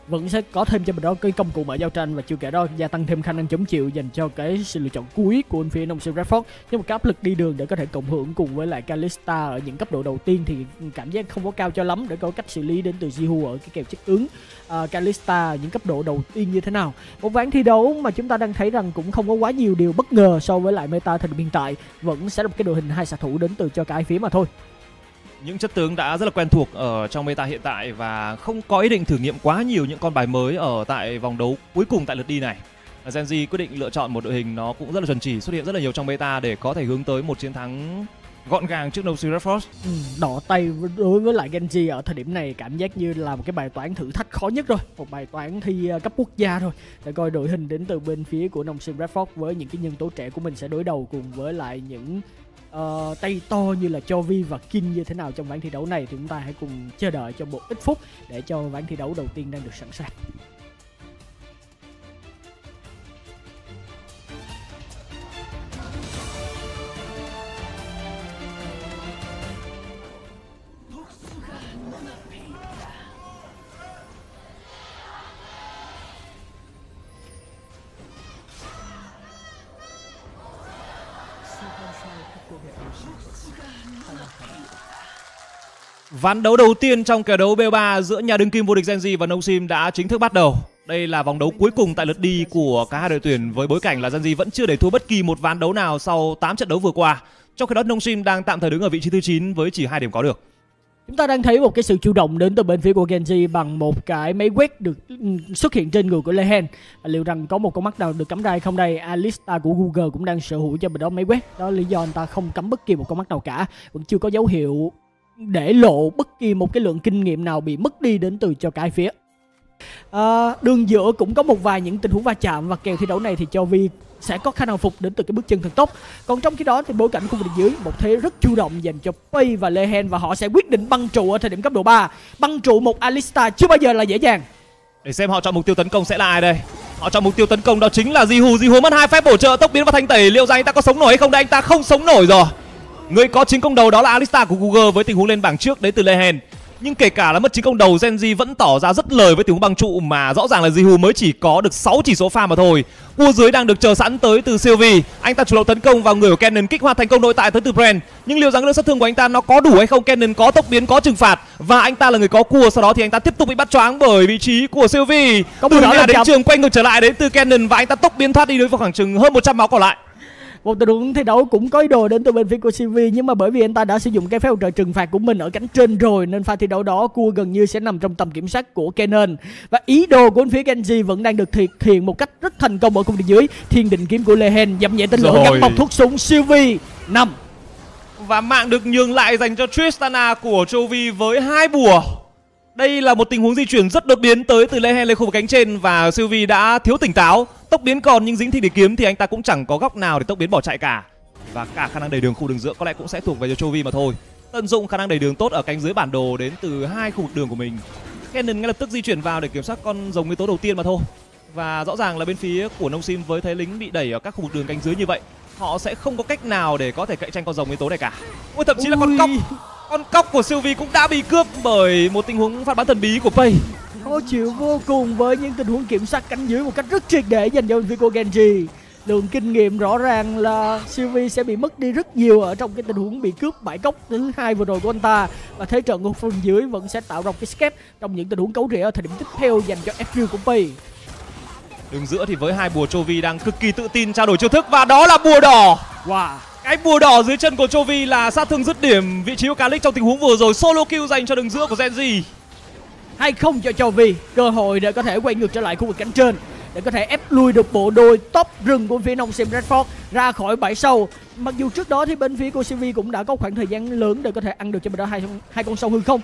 vẫn sẽ có thêm cho mình đó cái công cụ mở giao tranh, và chưa kể đó gia tăng thêm khả năng chống chịu dành cho cái sự lựa chọn cuối của bên phía nông sinh Redford. Nhưng một cái áp lực đi đường để có thể cộng hưởng cùng với lại Kalista ở những cấp độ đầu tiên thì cảm giác không có cao cho lắm, để có cách xử lý đến từ Jihu ở cái kèo chất ứng Kalista những cấp độ đầu tiên như thế nào. Một ván thi đấu mà chúng ta đang thấy rằng cũng không có quá nhiều điều bất ngờ so với lại meta thời điểm hiện tại, vẫn sẽ là một cái đội hình hai xạ thủ đến từ cho cả hai phía mà thôi. Những chất tướng đã rất là quen thuộc ở trong meta hiện tại và không có ý định thử nghiệm quá nhiều những con bài mới ở tại vòng đấu cuối cùng tại lượt đi này. Gen Z quyết định lựa chọn một đội hình nó cũng rất là chuẩn chỉ, xuất hiện rất là nhiều trong meta để có thể hướng tới một chiến thắng gọn gàng trước Noxy Redford. Đỏ tay đối với lại Genji ở thời điểm này cảm giác như là một cái bài toán thử thách khó nhất rồi, một bài toán thi cấp quốc gia thôi, để coi đội hình đến từ bên phía của Noxy Redford với những cái nhân tố trẻ của mình sẽ đối đầu cùng với lại những tay to như là Chovy và Kin như thế nào trong ván thi đấu này. Thì chúng ta hãy cùng chờ đợi cho một ít phút để cho ván thi đấu đầu tiên đang được sẵn sàng. Ván đấu đầu tiên trong kèo đấu B3 giữa nhà đương kim vô địch Genji và Noxim đã chính thức bắt đầu. Đây là vòng đấu cuối cùng tại lượt đi của cả hai đội tuyển, với bối cảnh là Genji vẫn chưa để thua bất kỳ một ván đấu nào sau 8 trận đấu vừa qua. Trong khi đó Noxim đang tạm thời đứng ở vị trí thứ 9 với chỉ 2 điểm có được. Chúng ta đang thấy một cái sự chủ động đến từ bên phía của Genji bằng một cái máy quét được xuất hiện trên người của Lehen. Liệu rằng có một con mắt nào được cắm ra hay không đây? Alista của Google cũng đang sở hữu cho mình đó máy quét. Đó là lý do anh ta không cắm bất kỳ một con mắt nào cả. Vẫn chưa có dấu hiệu để lộ bất kỳ một cái lượng kinh nghiệm nào bị mất đi đến từ cho cả hai phía. Đường giữa cũng có một vài những tình huống va chạm, và kèo thi đấu này thì Chovy sẽ có khả năng phục đến từ cái bước chân thần tốc. Còn trong khi đó thì bối cảnh khu vực dưới một thế rất chủ động dành cho Pei và Lehen, và họ sẽ quyết định băng trụ ở thời điểm cấp độ 3. Băng trụ một Alista chưa bao giờ là dễ dàng. Để xem họ chọn mục tiêu tấn công sẽ là ai đây. Họ chọn mục tiêu tấn công đó chính là Jihu. Jihu mất 2 phép bổ trợ tốc biến và thanh tẩy. Liệu rằng anh ta có sống nổi hay không đây? Anh ta không sống nổi rồi. Người có chiến công đầu đó là Alista của Google với tình huống lên bảng trước đến từ Lehen. Nhưng kể cả là mất chiến công đầu, Genji vẫn tỏ ra rất lời với tình huống băng trụ, mà rõ ràng là Jihu mới chỉ có được 6 chỉ số pha mà thôi. Cua dưới đang được chờ sẵn tới từ Sylvie. Anh ta chủ động tấn công vào người của Cannon, kích hoạt thành công nội tại tới từ Brand. Nhưng liệu rằng lượng sát thương của anh ta nó có đủ hay không? Cannon có tốc biến, có trừng phạt, và anh ta là người có cua. Sau đó thì anh ta tiếp tục bị bắt choáng bởi vị trí của Sylvie. Từ nhà đến trường quay ngược trở lại đến từ Cannon, và anh ta tốc biến thoát đi đối với khoảng chừng hơn 100 máu còn lại. Một tình huống thi đấu cũng có ý đồ đến từ bên phía của Sylvie, nhưng mà bởi vì anh ta đã sử dụng cái phép hỗ trợ trừng phạt của mình ở cánh trên rồi, nên pha thi đấu đó cua gần như sẽ nằm trong tầm kiểm soát của Cannon. Và ý đồ của bên phía Genji vẫn đang được thực hiện một cách rất thành công ở khu vực dưới. Thiên định kiếm của Lehen dậm nhẹ tên lửa gắn bọc thuốc súng. Sylvie 5. Và mạng được nhường lại dành cho Tristana của Chovy với 2 bùa. Đây là một tình huống di chuyển rất đột biến tới từ Lehen lên khu vực cánh trên, và Sylvie đã thiếu tỉnh táo. Tốc biến còn nhưng dính thiên địch kiếm thì anh ta cũng chẳng có góc nào để tốc biến bỏ chạy cả. Và cả khả năng đẩy đường khu đường giữa có lẽ cũng sẽ thuộc về cho Chovy mà thôi. Tận dụng khả năng đẩy đường tốt ở cánh dưới bản đồ đến từ 2 khu vực đường của mình. Cannon ngay lập tức di chuyển vào để kiểm soát con rồng nguyên tố đầu tiên mà thôi. Và rõ ràng là bên phía của Noxim với thế lính bị đẩy ở các khu vực đường cánh dưới như vậy, họ sẽ không có cách nào để có thể cạnh tranh con rồng nguyên tố này cả. Ôi, thậm chí là con cóc của Sylvie cũng đã bị cướp bởi một tình huống phát bắn thần bí của Pei. Khó chịu vô cùng với những tình huống kiểm soát cánh dưới một cách rất triệt để dành cho bên phía của Genji. Lượng kinh nghiệm rõ ràng là Sylvie sẽ bị mất đi rất nhiều ở trong cái tình huống bị cướp bãi cốc thứ 2 vừa rồi của anh ta. Và thế trận của phần dưới vẫn sẽ tạo ra cái skip trong những tình huống cấu rỉa ở thời điểm tiếp theo dành cho FQ của Pei. Đường giữa thì với 2 bùa, Chovy đang cực kỳ tự tin trao đổi chiêu thức, và đó là bùa đỏ. Wow. Cái bùa đỏ dưới chân của Chovy là sát thương dứt điểm vị trí của Kalix trong tình huống vừa rồi. Solo kill dành cho đường giữa của Genji. Hay không cho Chovy cơ hội để có thể quay ngược trở lại khu vực cánh trên, để có thể ép lui được bộ đôi top rừng của phía Noxim Redford ra khỏi bãi sâu. Mặc dù trước đó thì bên phía của Sylvie cũng đã có khoảng thời gian lớn để có thể ăn được cho mình đó hai con sâu hư không.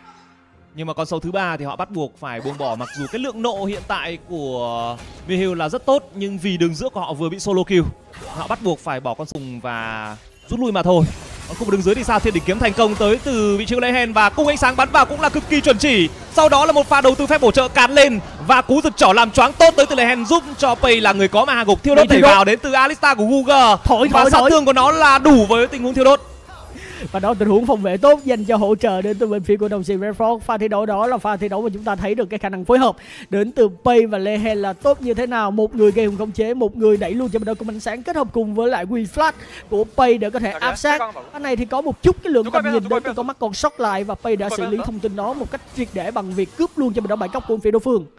Nhưng mà con sâu thứ 3 thì họ bắt buộc phải buông bỏ, mặc dù cái lượng nộ hiện tại của Mihail là rất tốt, nhưng vì đường giữa của họ vừa bị solo kill, họ bắt buộc phải bỏ con sùng và rút lui mà thôi. Còn khu vực đường dưới thì sao? Thiên địch kiếm thành công tới từ vị trí của Lehen, và cung ánh sáng bắn vào cũng là cực kỳ chuẩn chỉ. Sau đó là một pha đầu tư phép bổ trợ cán lên và cú giật chỏ làm choáng tốt tới từ Lehen, giúp cho Pei là người có mà hạ gục. Thiêu đốt đẩy vào đến từ Alista của Google, và sát thương của nó là đủ với tình huống thiêu đốt. Và đó tình huống phòng vệ tốt dành cho hỗ trợ đến từ bên phía của đồng sĩ Red Fox. Pha thi đấu đó là pha thi đấu mà chúng ta thấy được cái khả năng phối hợp đến từ Pay và Lehen là tốt như thế nào. Một người gây hùng khống chế, một người đẩy luôn cho bên đội cùng ánh sáng, kết hợp cùng với lại Wii Flash của Pay để có thể áp sát. Anh này thì có một chút cái lượng tầm nhìn đến từ con mắt còn sót lại, và Pay đã xử lý thông tin đó một cách triệt để bằng việc cướp luôn cho bên đội bãi cốc của phía đối phương.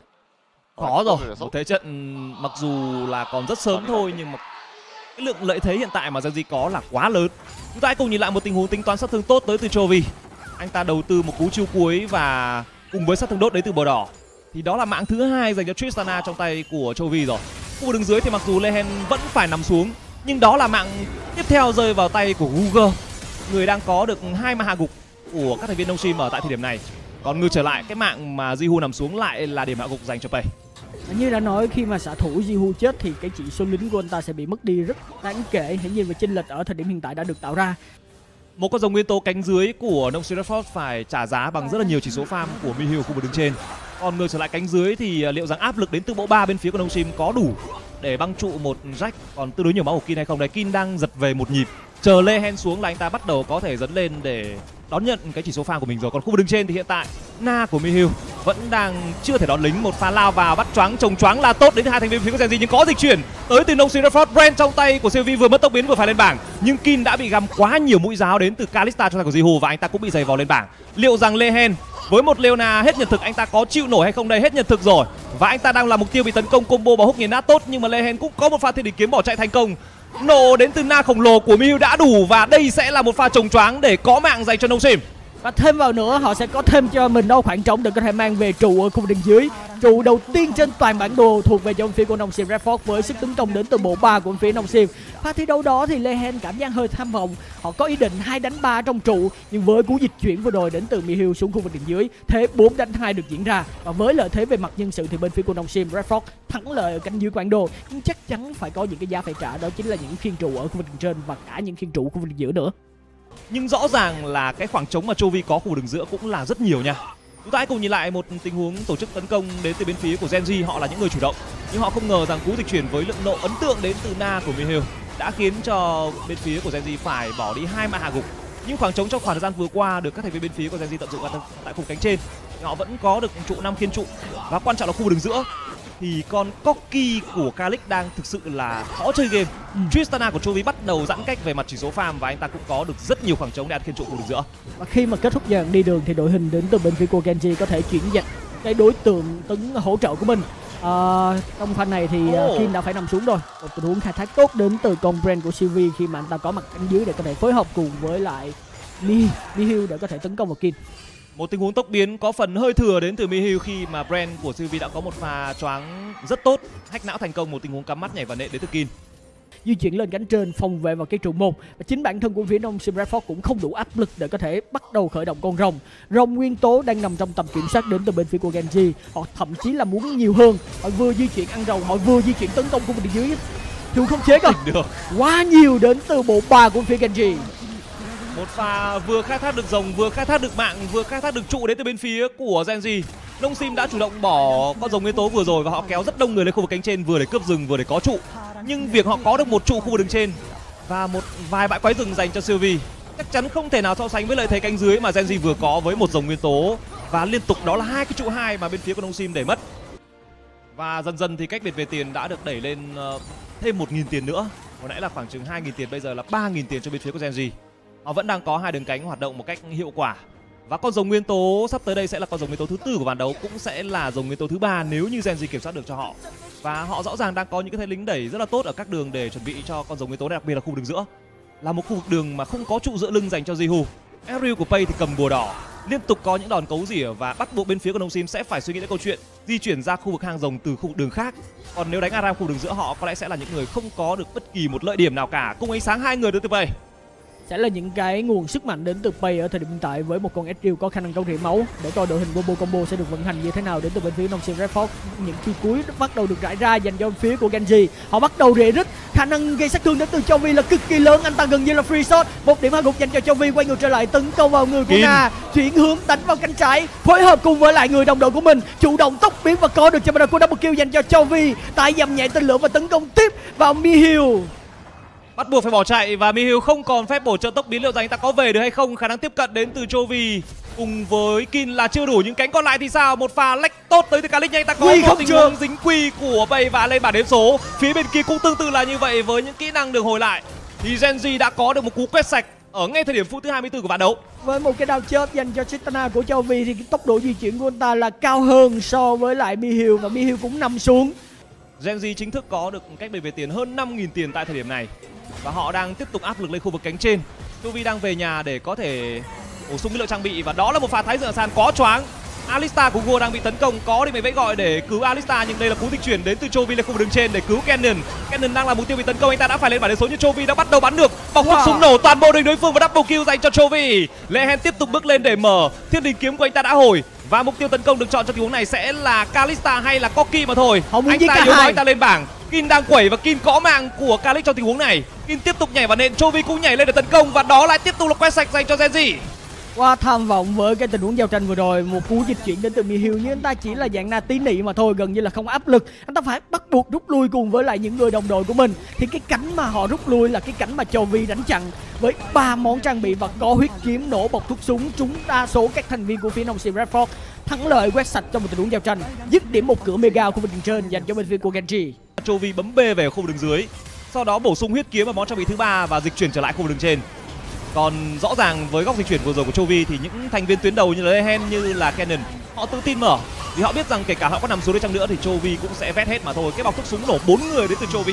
Khó rồi, một thế trận mặc dù là còn rất sớm thôi nhưng mà cái lượng lợi thế hiện tại mà Gen.G có là quá lớn. Chúng ta hãy cùng nhìn lại một tình huống tính toán sát thương tốt tới từ Chovy. Anh ta đầu tư một cú chiêu cuối và cùng với sát thương đốt đến từ bờ đỏ thì đó là mạng thứ hai dành cho Tristana trong tay của Chovy rồi. Khu vực đường dưới thì mặc dù Lehen vẫn phải nằm xuống, nhưng đó là mạng tiếp theo rơi vào tay của Guger, người đang có được 2 ma hạ gục của các thành viên Nongshim ở tại thời điểm này. Còn ngược trở lại, cái mạng mà Jihu nằm xuống lại là điểm hạ gục dành cho Pay. Như đã nói, khi mà xạ thủ Jihu chết thì cái chỉ số lính của anh ta sẽ bị mất đi rất đáng kể. Hiển nhiên về chênh lệch ở thời điểm hiện tại đã được tạo ra. Một con rồng nguyên tố cánh dưới của Nongshim Red Fox phải trả giá bằng rất là nhiều chỉ số farm của Mihiu khu vực đứng trên. Còn ngược trở lại cánh dưới thì liệu rằng áp lực đến từ bộ 3 bên phía của Nongshim có đủ để băng trụ một Jack còn tương đối nhiều máu của Kin hay không? Đấy, Kin đang giật về một nhịp, chờ Lehen xuống là anh ta bắt đầu có thể dấn lên để đón nhận cái chỉ số farm của mình rồi. Còn khu vực đứng trên thì hiện tại Na của Mihiu vẫn đang chưa thể đón lính. Một pha lao vào bắt choáng, trồng choáng là tốt đến hai thành viên phía của Gen.G, nhưng có dịch chuyển tới từ Nongshim Red Fox. Brand trong tay của Sylvie vừa mất tốc biến vừa phải lên bảng, nhưng Kin đã bị găm quá nhiều mũi giáo đến từ Kalista trong tay của Jihu và anh ta cũng bị giày vò lên bảng. Liệu rằng Lehen với một Leona hết nhật thực anh ta có chịu nổi hay không đây? Hết nhật thực rồi và anh ta đang là mục tiêu bị tấn công combo và húc nghiền nát tốt, nhưng mà Lehen cũng có một pha thiên địch kiếm bỏ chạy thành công. Nổ đến từ Na khổng lồ của Mihiu đã đủ và đây sẽ là một pha trồng choáng để có mạng dành cho Nongshim. Và thêm vào nữa, họ sẽ có thêm cho mình đâu khoảng trống để có thể mang về trụ ở khu vực đường dưới. Trụ đầu tiên trên toàn bản đồ thuộc về cho phía của Nongshim Red Fox với sức tấn công đến từ bộ 3 của phía Nongshim. Pha thi đấu đó thì Lehen cảm giác hơi tham vọng. Họ có ý định 2 đánh 3 trong trụ, nhưng với cú dịch chuyển vừa rồi đến từ Mihiu xuống khu vực đường dưới, thế 4 đánh 2 được diễn ra. Và với lợi thế về mặt nhân sự thì bên phía của Nongshim Red Fox thắng lợi ở cánh dưới bản đồ, nhưng chắc chắn phải có những cái giá phải trả, đó chính là những khiên trụ ở khu vực đường trên và cả những khiên trụ khu vực đường giữa nữa. Nhưng rõ ràng là cái khoảng trống mà Chovy có khu vực đường giữa cũng là rất nhiều nha. Chúng ta hãy cùng nhìn lại một tình huống tổ chức tấn công đến từ bên phía của Gen.G. Họ là những người chủ động, nhưng họ không ngờ rằng cú dịch chuyển với lượng nộ ấn tượng đến từ Na của Mihiu đã khiến cho bên phía của Gen.G phải bỏ đi 2 mạng hạ gục. Nhưng khoảng trống trong khoảng thời gian vừa qua được các thành viên bên phía của Gen.G tận dụng tại khu cánh trên. Họ vẫn có được trụ 5 khiên trụ và quan trọng là khu vực đường giữa thì con Corki của Kalix đang thực sự là khó chơi game. Tristana của Chovy bắt đầu giãn cách về mặt chỉ số farm và anh ta cũng có được rất nhiều khoảng trống để ăn khiên trụ khu vực giữa. Và khi mà kết thúc giai đoạn đi đường thì đội hình đến từ bên phía của Gen.G có thể chuyển dịch cái đối tượng tấn hỗ trợ của mình. Trong pha này thì Kin đã phải nằm xuống rồi. Một tình huống khai thác tốt đến từ con Brand của Sylvie khi mà anh ta có mặt cánh dưới để có thể phối hợp cùng với lại Mihiu để có thể tấn công vào Kin. Một tình huống tốc biến có phần hơi thừa đến từ Mihiu khi mà Brand của Sylvie đã có một pha choáng rất tốt, hack não thành công một tình huống cắm mắt nhảy vào nệ đến từ Kin. Di chuyển lên cánh trên phòng vệ vào cái trụ 1 và chính bản thân của phía Nongshim Red Fox cũng không đủ áp lực để có thể bắt đầu khởi động con rồng nguyên tố đang nằm trong tầm kiểm soát đến từ bên phía của Gen.G. Họ thậm chí là muốn nhiều hơn, họ vừa di chuyển ăn rồng, họ vừa di chuyển tấn công khu vực dưới, thiếu không chế cơ quá nhiều đến từ bộ 3 của phía Gen.G. Một pha vừa khai thác được rồng, vừa khai thác được mạng, vừa khai thác được trụ đến từ bên phía của Gen.G. Nongshim đã chủ động bỏ con rồng nguyên tố vừa rồi và họ kéo rất đông người lên khu vực cánh trên vừa để cướp rừng vừa để có trụ. Nhưng việc họ có được một trụ khu vực đường trên và một vài bãi quái rừng dành cho Sylvie chắc chắn không thể nào so sánh với lợi thế cánh dưới mà Gen.G vừa có với một rồng nguyên tố và liên tục đó là 2 cái trụ 2 mà bên phía của Nongshim để mất. Và dần dần thì cách biệt về tiền đã được đẩy lên thêm 1.000 tiền nữa. Hồi nãy là khoảng chừng 2.000 tiền, bây giờ là 3.000 tiền cho bên phía của Gen.G. Họ vẫn đang có 2 đường cánh hoạt động một cách hiệu quả. Và con rồng nguyên tố sắp tới đây sẽ là con rồng nguyên tố thứ 4 của ván đấu, cũng sẽ là rồng nguyên tố thứ 3 nếu như Gen.G kiểm soát được cho họ. Và họ rõ ràng đang có những cái thế lính đẩy rất là tốt ở các đường để chuẩn bị cho con rồng nguyên tố, đặc biệt là khu vực đường giữa. Là một khu vực đường mà không có trụ dựa lưng dành cho Jihu. Ariel của Pay thì cầm bùa đỏ, liên tục có những đòn cấu rỉa và bắt buộc bên phía của Nongshim sẽ phải suy nghĩ đến câu chuyện di chuyển ra khu vực hang rồng từ khu vực đường khác. Còn nếu đánh Aram khu vực đường giữa, họ có lẽ sẽ là những người không có được bất kỳ một lợi điểm nào cả. Cùng ánh sáng 2 người đến từ Pay sẽ là những cái nguồn sức mạnh đến từ Pay ở thời điểm hiện tại với một con Ezreal có khả năng cấu rỉa máu, để coi đội hình combo sẽ được vận hành như thế nào đến từ bên phía Nongshim Red Fox. Những chiêu cuối bắt đầu được rải ra dành cho phía của Gen.G. Họ bắt đầu rỉa rít, khả năng gây sát thương đến từ Chovy là cực kỳ lớn, anh ta gần như là free shot. Một điểm hạ gục dành cho Chovy, quay ngược trở lại tấn công vào người của Na, chuyển hướng đánh vào cánh trái, phối hợp cùng với lại người đồng đội của mình, chủ động tốc biến và có được cho bên đội của double kill dành cho Chovy, tại dầm nhẹ tên lửa và tấn công tiếp vào Mihiu. bắt buộc phải bỏ chạy và Mihiu không còn phép bổ trợ tốc biến, liệu rằng anh ta có về được hay không? Khả năng tiếp cận đến từ Chovy cùng với Kin là chưa đủ, những cánh còn lại thì sao? Một pha lách tốt tới từ Kalix, nhưng anh ta có một tình huống dính quy của Pay và lên bảng đếm số. Phía bên kia cũng tương tự là như vậy, với những kỹ năng được hồi lại thì Gen.G đã có được một cú quét sạch ở ngay thời điểm phút thứ 24 của ván đấu. Với một cái đao chớp dành cho Tristana của Chovy thì cái tốc độ di chuyển của anh ta là cao hơn so với lại Mihiu, và Mihiu cũng nằm xuống. Gen.G chính thức có được cách biệt về tiền hơn 5.000 tiền tại thời điểm này và họ đang tiếp tục áp lực lên khu vực cánh trên. Chovy đang về nhà để có thể bổ sung cái lượng trang bị, và đó là một pha thái dựa sàn có choáng. Alistar của Gua đang bị tấn công, có đi mấy vẫy gọi để cứu Alistar, nhưng đây là cú dịch chuyển đến từ Chovy lên khu vực đường trên để cứu Cannon. Cannon đang là mục tiêu bị tấn công, anh ta đã phải lên bảng điểm số, nhưng Chovy đã bắt đầu bắn được bóng thuốc súng nổ toàn bộ đường đối phương và double kill dành cho Chovy. Lehen tiếp tục bước lên để mở, thiên đình kiếm của anh ta đã hồi và mục tiêu tấn công được chọn trong tình huống này sẽ là Kalista hay là Corki mà thôi. Anh ta yếu nói anh ta lên bảng. Kin đang quẩy và Kin có mạng của Kalix trong tình huống này. Kin tiếp tục nhảy vào nền, Chovy cũng nhảy lên để tấn công và đó lại tiếp tục là quét sạch dành cho Gen.G. Quá tham vọng với cái tình huống giao tranh vừa rồi, một cú dịch chuyển đến từ Mihiu, nhưng anh ta chỉ là dạng na tí nị mà thôi, gần như là không áp lực. Anh ta phải bắt buộc rút lui cùng với lại những người đồng đội của mình, thì cái cảnh mà họ rút lui là cái cảnh mà Chovy đánh chặn với 3 món trang bị và có huyết kiếm, nổ bọc thuốc súng, trúng đa số các thành viên của phía Nongshim Redford, thắng lợi quét sạch trong một tình huống giao tranh, dứt điểm một cửa mega khu vực đường trên dành cho bên phía của Genji. Chovy bấm B về khu vực đường dưới, sau đó bổ sung huyết kiếm và món trang bị thứ 3 và dịch chuyển trở lại khu vực đường trên. Còn rõ ràng với góc di chuyển vừa rồi của Chovy thì những thành viên tuyến đầu như là Lehen, như là Cannon, họ tự tin mở vì họ biết rằng kể cả họ có nằm xuống đi chăng nữa thì Chovy cũng sẽ vét hết mà thôi. Cái bọc thuốc súng nổ 4 người đến từ Chovy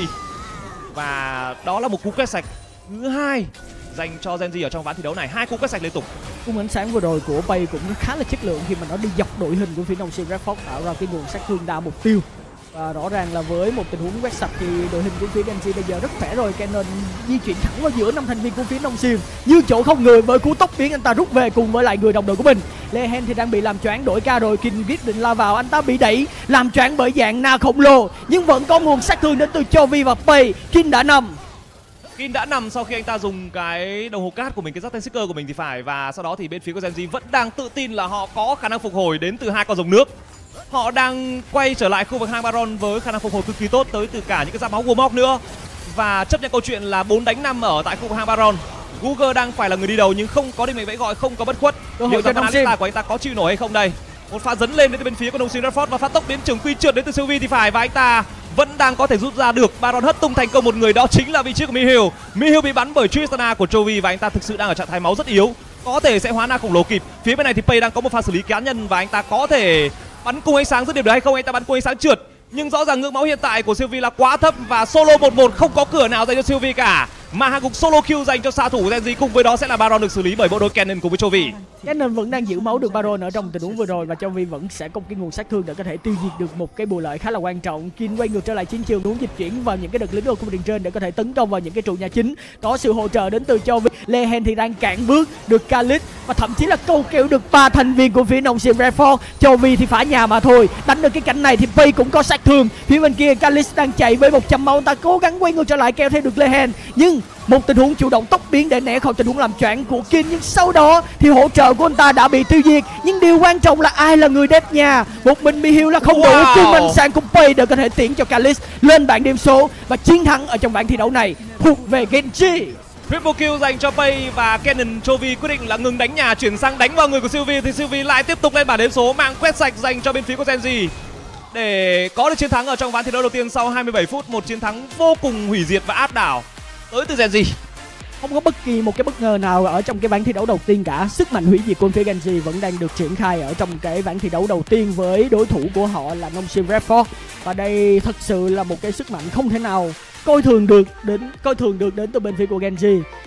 và đó là một cú quét sạch thứ 2 dành cho Gen.G ở trong ván thi đấu này, 2 cú quét sạch liên tục. Cung ánh sáng vừa rồi của Pay cũng khá là chất lượng khi mà nó đi dọc đội hình của phía Nongshim Redford, tạo ra cái nguồn sát thương đa mục tiêu. Và rõ ràng là với một tình huống quét sạch thì đội hình của phía Genji bây giờ rất khỏe rồi. Cannon di chuyển thẳng vào giữa 5 thành viên của phía Nongshim, như chỗ không người, với cú tốc biến anh ta rút về cùng với lại người đồng đội của mình. Lehen thì đang bị làm choáng, đổi ca rồi. Kin quyết định lao vào, anh ta bị đẩy làm choáng bởi dạng na khổng lồ, nhưng vẫn có nguồn sát thương đến từ Chovy và Pay. Kin đã nằm sau khi anh ta dùng cái đồng hồ cát của mình, cái Zaten Seeker của mình thì phải, và sau đó thì bên phía của Gen.G vẫn đang tự tin là họ có khả năng phục hồi đến từ 2 con rồng nước. Họ đang quay trở lại khu vực hang Baron với khả năng phục hồi cực kỳ tốt tới từ cả những cái giáp máu Warmog nữa, và chấp nhận câu chuyện là 4 đánh 5 ở tại khu vực hang Baron. Guger đang phải là người đi đầu nhưng không có định mệnh vẫy gọi, không có bất khuất. Liệu rằng Alistar của anh ta có chịu nổi hay không đây? Một pha dấn lên đến bên phía của Nongshim Redford và phát tốc biến trưởng quy trượt đến từ Sylvie thì phải, và anh ta vẫn đang có thể rút ra được. Baron hất tung thành công một người, đó chính là vị trí của Mihiu. Mihiu bị bắn bởi Tristana của Chovy và anh ta thực sự đang ở trạng thái máu rất yếu, có thể sẽ hóa na khổng lồ kịp. Phía bên này thì Pay đang có một pha xử lý cá nhân và anh ta có thể bắn cung ánh sáng dứt điểm được hay không. Anh ta bắn cung ánh sáng trượt, nhưng rõ ràng ngưỡng máu hiện tại của Sylvie là quá thấp và solo 1-1 không có cửa nào dành cho Sylvie cả, mà hàng cục solo kill dành cho xạ thủ của Gen.G. Cùng với đó sẽ là Baron được xử lý bởi bộ đôi Cannon cùng với Chovy. Cannon vẫn đang giữ máu được Baron ở trong tình huống vừa rồi, và Chovy vẫn sẽ có cái nguồn sát thương để có thể tiêu diệt được một cái bù lợi khá là quan trọng. Kin quay ngược trở lại chiến trường, muốn dịch chuyển vào những cái đợt lính ở khu vực đường trên để có thể tấn công vào những cái trụ nhà chính. Có sự hỗ trợ đến từ Chovy. Lehen thì đang cản bước được Kalix và thậm chí là câu kéo được 3 thành viên của phía Nongshim Redford. Chovy thì phá nhà mà thôi. Đánh được cái cảnh này thì Pay cũng có sát thương. Phía bên kia Kalix đang chạy với 100 máu, ta cố gắng quay ngược trở lại kéo theo được Lehen, nhưng một tình huống chủ động tốc biến để né khỏi tình huống làm choáng của Kin, nhưng sau đó thì hỗ trợ của anh ta đã bị tiêu diệt. Nhưng điều quan trọng là ai là người đép nhà, một mình Mihiu là không đủ. Cung ánh sáng của Pay để có thể tiễn cho Kalix lên bảng điểm số, và chiến thắng ở trong bảng thi đấu này thuộc về Genji. Triple kill dành cho Pay và Cannon. Chovy quyết định là ngừng đánh nhà, chuyển sang đánh vào người của Sylvie thì Sylvie lại tiếp tục lên bảng điểm số, mạng quét sạch dành cho bên phía của Gen.G để có được chiến thắng ở trong ván thi đấu đầu tiên sau 27 phút. Một chiến thắng vô cùng hủy diệt và áp đảo tới từ Gen.G. Không có bất kỳ một cái bất ngờ nào ở trong cái ván thi đấu đầu tiên cả. Sức mạnh hủy diệt của phía Genji vẫn đang được triển khai ở trong cái ván thi đấu đầu tiên với đối thủ của họ là Nongshim Redford, và đây thật sự là một cái sức mạnh không thể nào coi thường được đến từ bên phía của Genji.